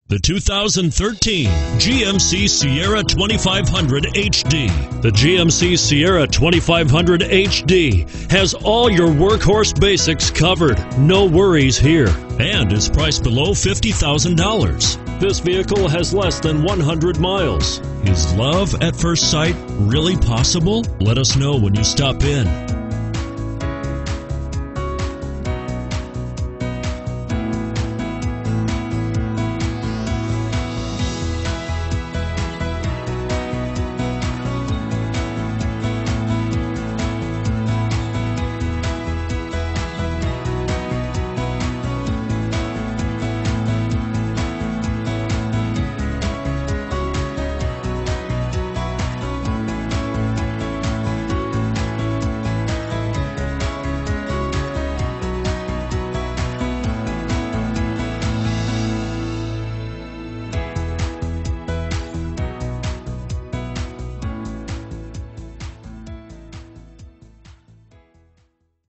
The 2013 GMC Sierra 2500 HD. The GMC Sierra 2500 HD has all your workhorse basics covered. No worries here. And is priced below $50,000. This vehicle has less than 100 miles. Is love at first sight really possible? Let us know when you stop in.